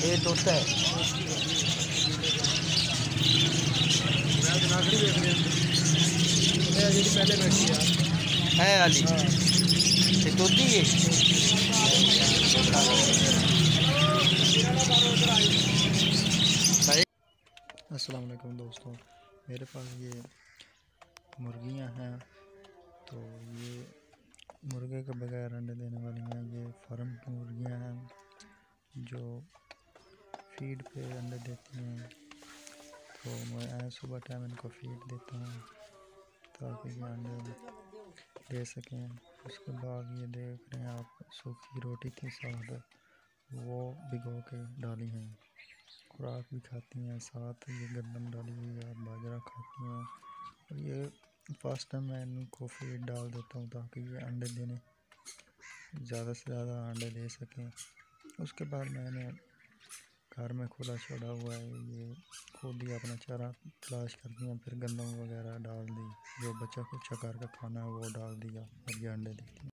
ये तोता है। पहले बैठी है वाली हाँ। ये तोती है। भाई अस्सलाम वालेकुम दोस्तों, मेरे पास ये मुर्गियां हैं। तो ये मुर्गे के बगैर अंडे देने वाली हैं। ये फार्म की मुर्गियां हैं जो फीड पे अंडे देती हैं। तो मैं सुबह टाइम इनको फीड देता हूँ ताकि ये अंडे दे सकें। उसके बाद ये देख रहे हैं आप, सूखी रोटी के साथ वो भिगो के डाली हैं। खुराक भी खाती हैं, साथ ये गंदम डाली हुई है, बाजरा खाती हैं। और ये फर्स्ट टाइम मैं इनको फीड डाल देता हूँ ताकि ये अंडे देने ज़्यादा से ज़्यादा अंडे दे सकें। उसके बाद मैंने घर में खुला छोड़ा हुआ है, ये खुद ही अपना चारा तलाश करती हैं। फिर गंदम वगैरह डाल दी, जो बचा कुचा घर का खाना है वो डाल दिया और ये अंडे देती हैं।